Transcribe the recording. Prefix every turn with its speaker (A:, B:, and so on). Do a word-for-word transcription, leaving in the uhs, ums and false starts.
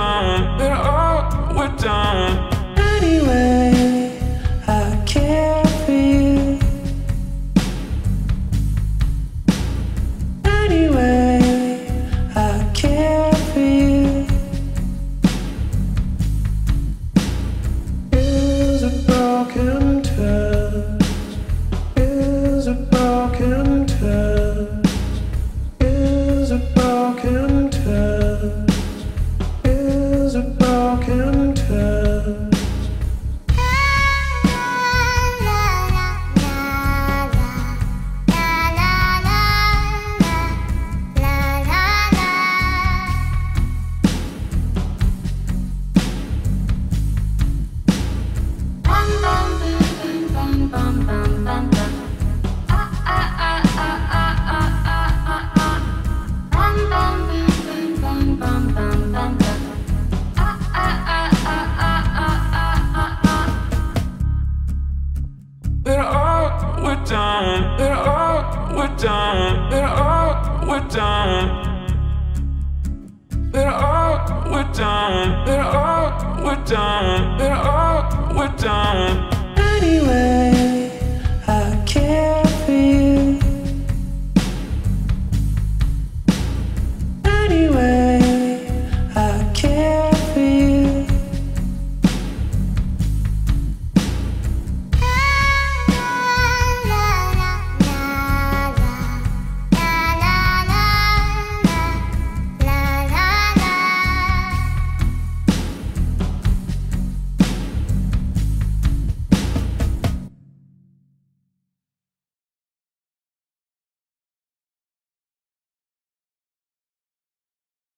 A: done, we're all, we're done.
B: Anyway, I care for you. Anyway, I care for you. Is it broken trust? Is it broken trust? Is it broken trust? Is it broken trust?
A: We're all, we're done, we're all, we're done, we're all, we're done. We're all, we're done, we're all, we're done, we're all, we're done.
B: Anyway.